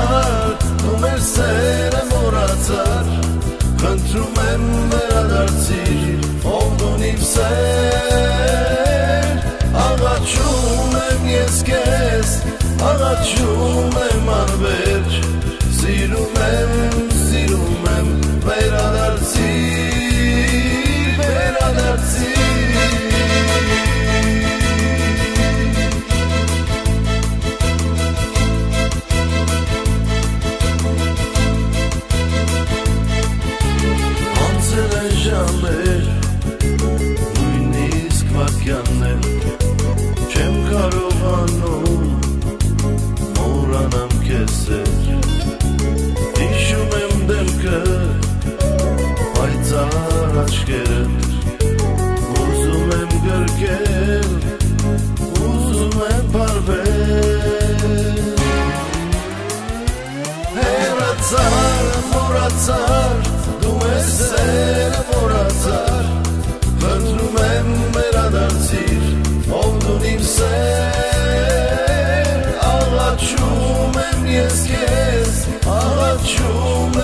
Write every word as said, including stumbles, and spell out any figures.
աղաչար, դու մեր սերը մոռացար, խնդրում եմ վերադարձիր, ով դուն իմ սեր, աղաչում եմ ես քեզ, աղաչում եմ անվերջ, սիրում եմ, սիրում եմ, վերադարձիր, վերադարձիր չեմ կարողանում մոռանամ քեզ հիշում եմ դեմքը պայծառ աչքերդ ուզում եմ գրկել ուզում եմ փարվել հեռացար մոռացար դու մեզ սերը մոռացար խնդրում եմ վերադարձիր ով դու իմ սեր աղաչում եմ ես քեզ աղաչում